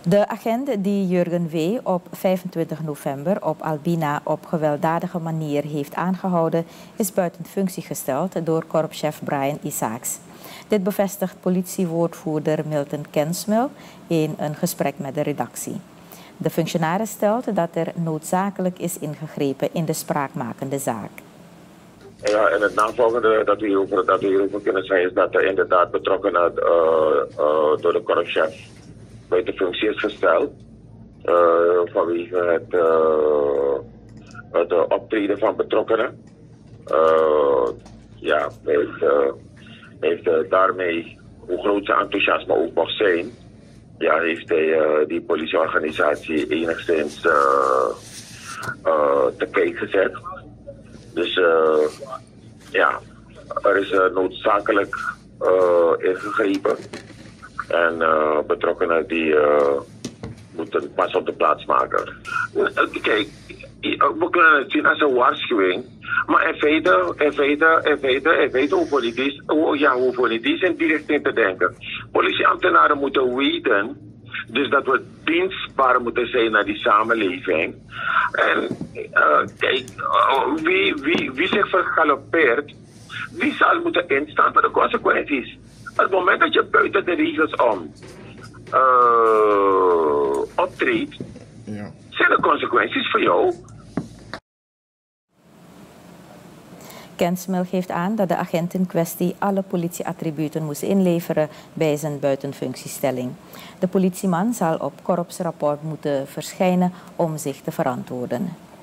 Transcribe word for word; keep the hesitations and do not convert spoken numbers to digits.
De agent die Jurgen W. op vijfentwintig november op Albina op gewelddadige manier heeft aangehouden, is buiten functie gesteld door korpschef Brian Isaacs. Dit bevestigt politiewoordvoerder Milton Kensmil in een gesprek met de redactie. De functionaris stelt dat er noodzakelijk is ingegrepen in de spraakmakende zaak. Ja, en het navolgende dat we hierover, dat we hierover kunnen zeggen is dat er inderdaad betrokkenen uh, uh, door de korpschef buiten functie is gesteld. Uh, vanwege het, uh, het optreden van betrokkenen. Uh, ja, heeft, uh, heeft uh, daarmee, hoe groot zijn enthousiasme ook mag zijn, ja, heeft hij uh, die politieorganisatie enigszins uh, uh, te kijk gezet. Dus uh, ja, er is uh, noodzakelijk uh, ingegrepen. En uh, betrokkenen die uh, moeten pas op de plaats maken. Kijk, we kunnen het zien als een waarschuwing. Maar in feite, in feite, in feite, in feite hoeven we niet eens, ja, hoeven we niet eens in die richting te denken. Politieambtenaren moeten weten, dus dat we dienstbaar moeten zijn naar die samenleving. En uh, kijk, uh, wie, wie, wie zich vergalopeert, die zal moeten instaan voor de consequenties. Op het moment dat je buiten de regels om uh, optreedt, ja, zijn er consequenties voor jou. Kensmil geeft aan dat de agent in kwestie alle politieattributen moest inleveren bij zijn buitenfunctiestelling. De politieman zal op korpsrapport moeten verschijnen om zich te verantwoorden.